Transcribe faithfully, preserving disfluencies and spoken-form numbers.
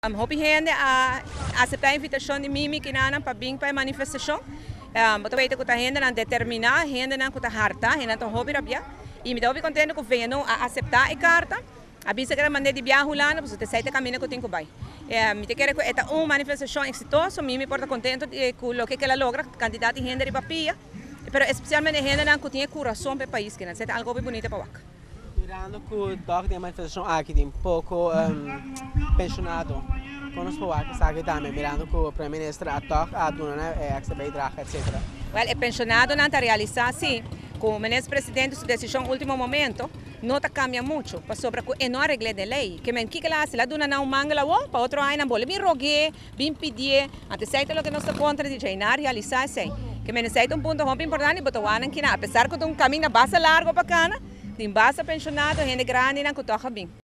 Um, hopi gente a aceitar a invitação de mim que não para vir para a manifestação. Um, eu vejo que a gente não determina, a gente não está harta, a gente não hopi rabia. E me dá muito contente que venham a aceitar a carta. A bisa que era mandei de viagem lá, porque você sai da caminho que eu tenho que vai. Me te quero que esta uma manifestação exitosa, me me porta contente com o que ela logra, quantidade de gente de papia, mas especialmente gente que tem coração para o país, que é algo muito bonito para o Mirando que o toque de manifestação aqui tem pouco um, pensionado, conosco o que sabe também, mirando que o primeiro-ministro a toque a dona é que se vai trabalhar, etcétera. Well, o pensionado não está realizado assim, como o ministro-presidente sua decisão no último momento, não está cambia muito, para sobre que não arregle de lei, que men que que lá se lá dona não manga lá, para outro aí não bole, bem rogue, bem pedir, até sei que não está contra de não realizar assim, que men sei um ponto muito importante, botar o ano que na, apesar que um caminho bastante largo para cá, tem bastante pensionado, gente grande não que toca bem.